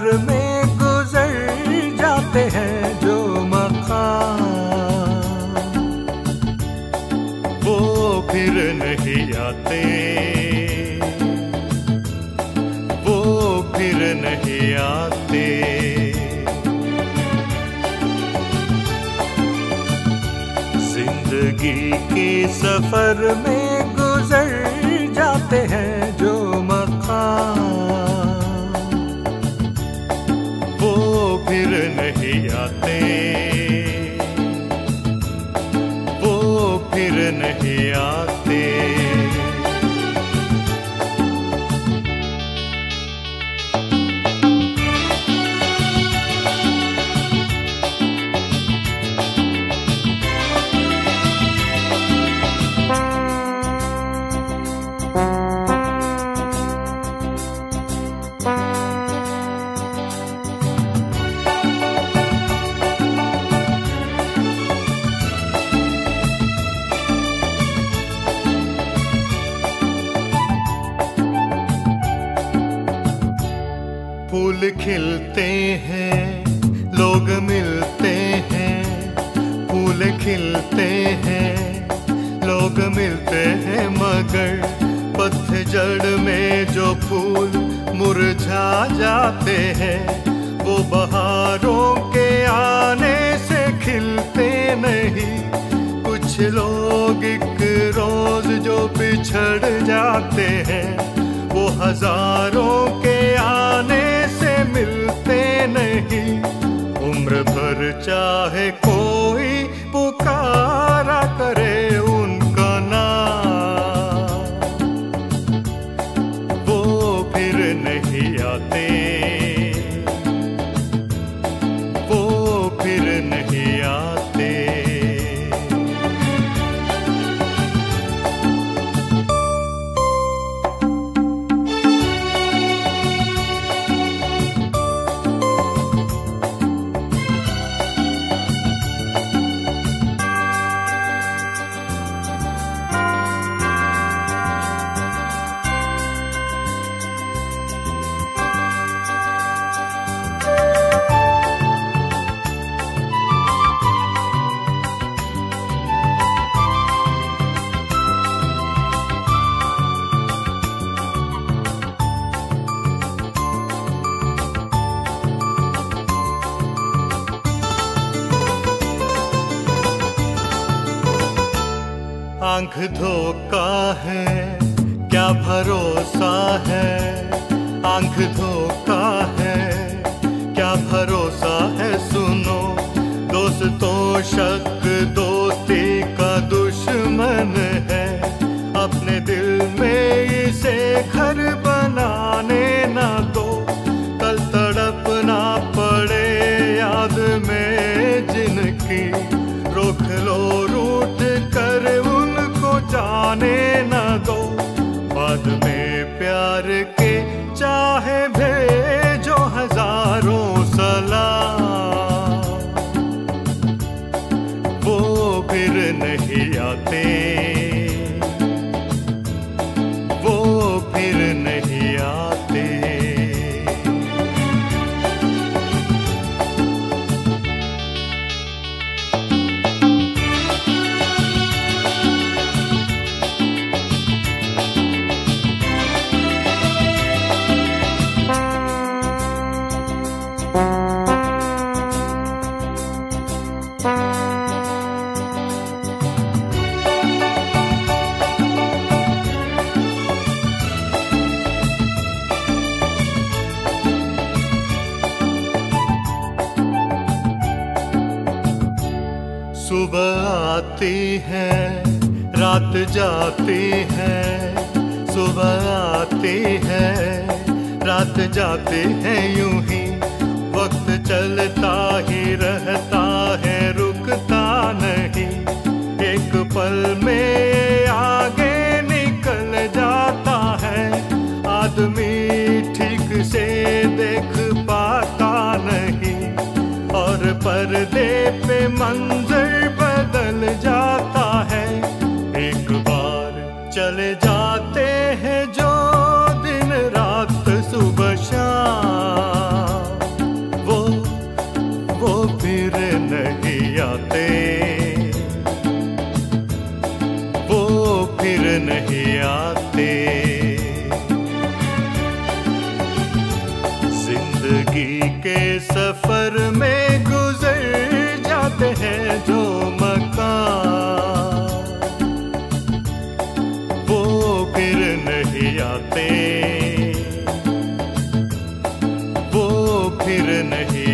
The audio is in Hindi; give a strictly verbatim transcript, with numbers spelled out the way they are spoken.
में गुजर जाते हैं जो मकाम, वो फिर नहीं आते, वो फिर नहीं आते। जिंदगी के सफर में गुजर जाते हैं जो मकाम, वो फिर नहीं आते, वो फिर नहीं आते। फूल खिलते हैं, लोग मिलते हैं, फूल खिलते हैं, लोग मिलते हैं, मगर पतझड़ में जो फूल मुरझा जाते हैं, वो बहारों के आने से खिलते नहीं। कुछ लोग एक रोज जो बिछड़ जाते हैं, वो हजारों के आने से मिलते नहीं। उम्र भर चाहे कोई पुकारा करे उनका नाम, वो फिर नहीं आते, वो फिर नहीं आते। आंख धोखा है, क्या भरोसा है, आंख धोखा है, क्या भरोसा है। सुनो दोस्तों, शक दोस्ती का दुश्मन है, अपने दिल में इसे घर बनाने ना दो। कल तड़पना पड़े याद में जिनकी, रोक लो रूठ कर उनको जाने न दो। बाद में प्यार के चाहे भेजो हजारों सलाम, वो फिर नहीं आते, वो फिर नहीं आते। सुबह आती है, रात जाती है, सुबह आती है, रात जाती है, यूं ही वक्त चलता ही रहता है, रुकता नहीं। एक पल में आगे निकल जाता है, आदमी ठीक से देख पाता नहीं, और पर्दे पे मंजर बदल जाता है। एक बार चले जाते हैं जो दिन रात सुबह शाम, के सफर में गुजर जाते हैं जो मकान, वो फिर नहीं आते, वो फिर नहीं